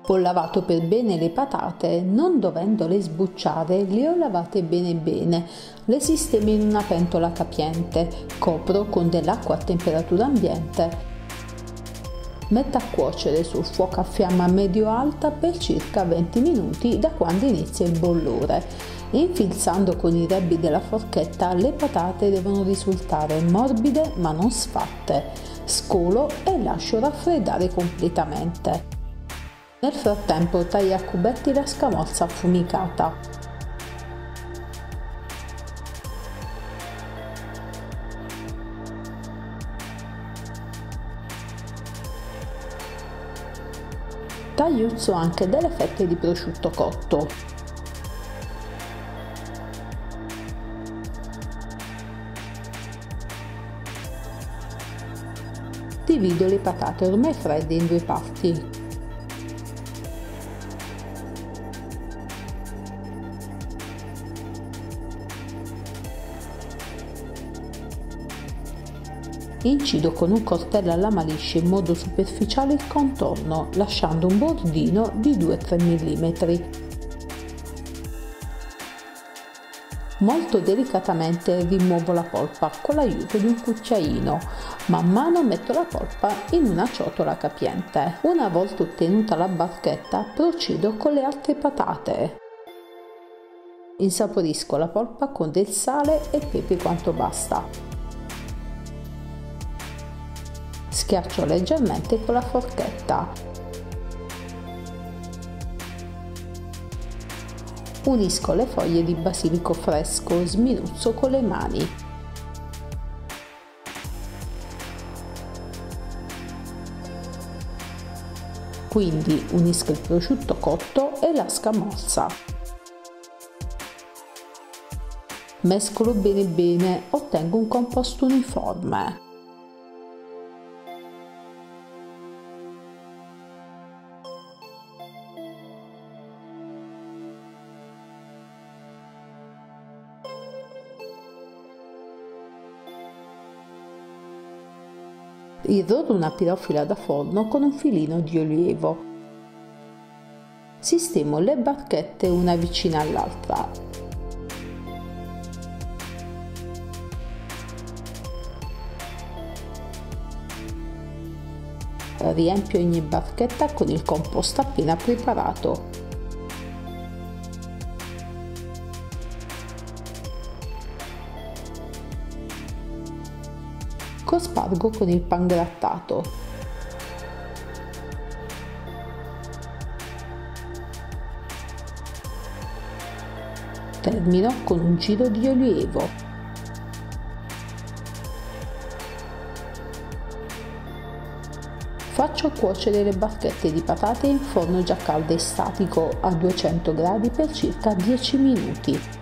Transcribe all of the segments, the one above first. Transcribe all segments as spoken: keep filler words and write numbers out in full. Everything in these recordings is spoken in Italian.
Dopo lavato per bene le patate, non dovendole sbucciare, le ho lavate bene bene. Le sistemo in una pentola capiente, copro con dell'acqua a temperatura ambiente. Metto a cuocere sul fuoco a fiamma medio-alta per circa venti minuti da quando inizia il bollore. Infilzando con i rebbi della forchetta, le patate devono risultare morbide ma non sfatte. Scolo e lascio raffreddare completamente. Nel frattempo taglio a cubetti la scamorza affumicata. Tagliuzzo anche delle fette di prosciutto cotto. Divido le patate ormai fredde in due parti. Incido con un coltello alla maliscia in modo superficiale il contorno, lasciando un bordino di due tre millimetri. Molto delicatamente rimuovo la polpa con l'aiuto di un cucchiaino. Man mano metto la polpa in una ciotola capiente. Una volta ottenuta la barchetta, procedo con le altre patate. Insaporisco la polpa con del sale e pepe quanto basta. Schiaccio leggermente con la forchetta. Unisco le foglie di basilico fresco, sminuzzo con le mani. Quindi unisco il prosciutto cotto e la scamorza. Mescolo bene bene, ottengo un composto uniforme. Irrodo una pirofila da forno con un filino di olio. Sistemo le barchette una vicina all'altra. Riempio ogni barchetta con il composto appena preparato. Cospargo con il pangrattato. Termino con un giro di olio. Faccio cuocere le barchette di patate in forno già caldo e statico a duecento gradi per circa dieci minuti.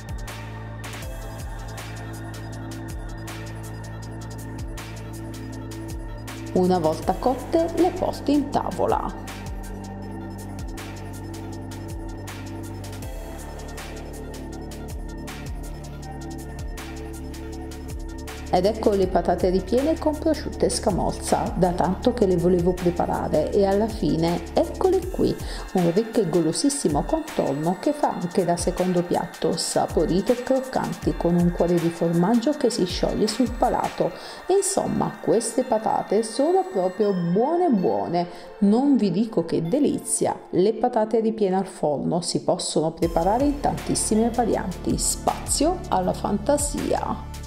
Una volta cotte, le porto in tavola. Ed ecco le patate ripiene con prosciutto e scamorza, da tanto che le volevo preparare, e alla fine eccole qui, un ricco e golosissimo contorno che fa anche da secondo piatto, saporito e croccanti, con un cuore di formaggio che si scioglie sul palato. Insomma, queste patate sono proprio buone buone, non vi dico che delizia. Le patate ripiene al forno si possono preparare in tantissime varianti, spazio alla fantasia.